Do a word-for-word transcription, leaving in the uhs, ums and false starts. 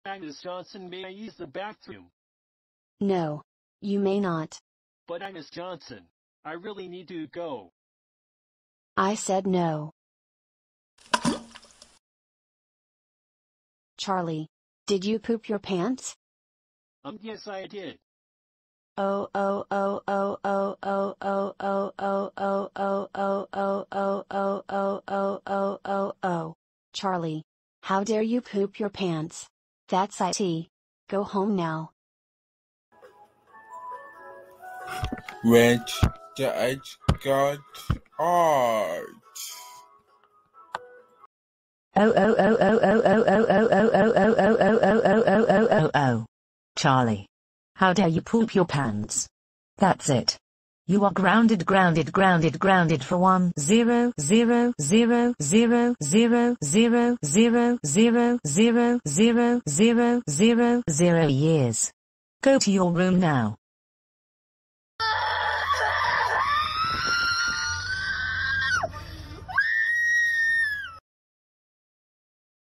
Agnes Johnson, may I use the bathroom? No. You may not. But Agnes Johnson, I really need to go. I said no. Charlie, did you poop your pants? Um, yes I did. Oh oh oh oh oh oh oh oh oh oh oh oh oh oh oh oh oh oh oh oh. Charlie, how dare you poop your pants? That's it. Go home now. Red the edge got art. Oh oh oh oh oh oh oh oh oh oh oh oh oh oh oh oh oh oh. Charlie, how dare you poop your pants? That's it. You are grounded, grounded, grounded, grounded for one zero zero zero zero zero zero zero zero zero zero zero zero zero years. Go to your room now.